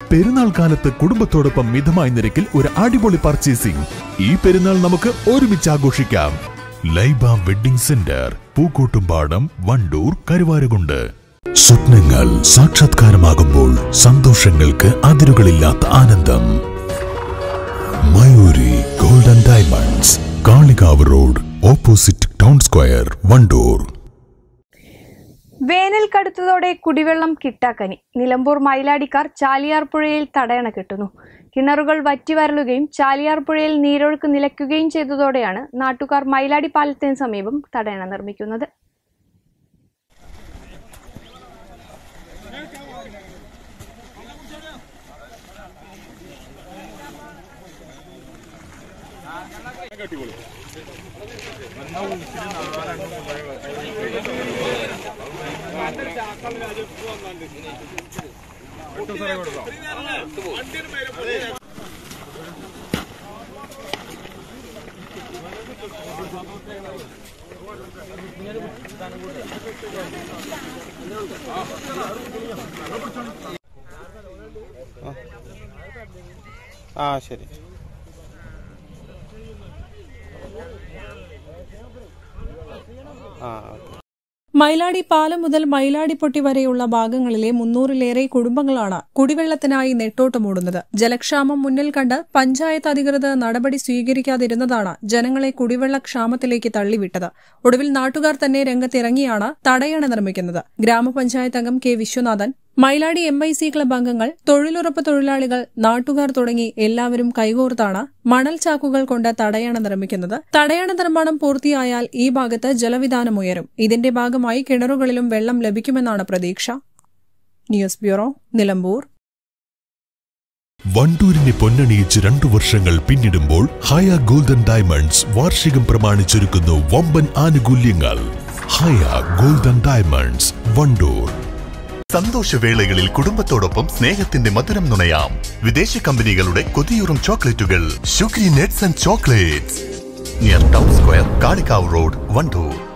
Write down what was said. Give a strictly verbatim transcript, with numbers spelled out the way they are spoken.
പെരുന്നാൾ കാലത്ത് കുടുംബത്തോടൊപ്പം മിതമായ നിരക്കിൽ ഒരു അടിപൊളി പർച്ചേസിംഗ്. ഈ പെരുന്നാൾ നമുക്ക് ഒരുമിച്ച് ആഘോഷിക്കാം. Laiba wedding centre, Pookkottumpadam, Wandoor, Karuvarakundu. സ്വപ്നങ്ങൾ സാക്ഷാത്കാരമാകുമ്പോൾ സന്തോഷങ്ങൾക്ക് അതിരുകളില്ലാത്ത ആനന്ദം. Mayuri golden diamonds, Kalikavu road, opposite town square, Wandoor. വേനൽ കടുത്തതോടെ കുടിവെള്ളം കിട്ടാക്കനി. നിലമ്പൂർ മൈലാടിക്കാർ ചാലിയാർ പുഴയിൽ തടയണ കെട്ടുന്നു. കിണറുകൾ വറ്റിവരളുകയും ചാലിയാർ പുഴയിൽ നീരൊഴുക്ക് നിലയ്ക്കുകയും ചെയ്തതോടെയാണ് നാട്ടുകാർ മൈലാടി പാലത്തിന് സമീപം തടയണ നിർമ്മിക്കുന്നത്. ആ ശരി. ആ മൈലാടി പാലം മുതൽ മൈലാടിപ്പൊട്ടി വരെയുള്ള ഭാഗങ്ങളിലെ മുന്നൂറിലേറെ കുടുംബങ്ങളാണ് കുടിവെള്ളത്തിനായി നെട്ടോട്ടമോടുന്നത്. ജലക്ഷാമം മുന്നിൽ കണ്ട് പഞ്ചായത്ത് അധികൃതർ നടപടി സ്വീകരിക്കാതിരുന്നതാണ് ജനങ്ങളെ കുടിവെള്ളക്ഷാമത്തിലേക്ക് തള്ളിവിട്ടത്. ഒടുവിൽ നാട്ടുകാർ തന്നെ രംഗത്തിറങ്ങിയാണ് തടയണ നിർമ്മിക്കുന്നത്. ഗ്രാമപഞ്ചായത്ത് അംഗം K Viswanathan, Mailadi M I C club അംഗങ്ങൾ, തൊഴിലുറപ്പ് തൊഴിലാളികൾ, നാട്ടുകാർ തുടങ്ങി എല്ലാവരും കൈകോർത്താണ് മണൽ ചാക്കുകൾ കൊണ്ട് തടയണ നിർമ്മിക്കുന്നത്. തടയണ നിർമ്മാണം പൂർത്തിയായാൽ ഈ ഭാഗത്ത് ജലവിധാനമുയരും. ഇതിന്റെ ഭാഗമായി കിണറുകളിലും വെള്ളം ലഭിക്കുമെന്നാണ് പ്രതീക്ഷ. News bureau, Nilambur. വണ്ടൂരിനെ പൊന്നണിയിച്ച് രണ്ടു വർഷങ്ങൾ പിന്നിടുമ്പോൾ ഹയ ഗോൾഡൻ ഡയമണ്ട്സ് വാർഷികം പ്രമാണിച്ചൊരുക്കുന്നു വമ്പൻ ആനുകൂല്യങ്ങൾ. Haya golden diamonds, Wandoor. സന്തോഷവേളകളിൽ കുടുംബത്തോടൊപ്പം സ്നേഹത്തിന്റെ മധുരം നുണയാം. വിദേശ കമ്പനികളുടെ കൊതിയൂറും ചോക്ലേറ്റുകൾ. Sugary nets and chocolates, near town square, Kalikavu road, Wandoor.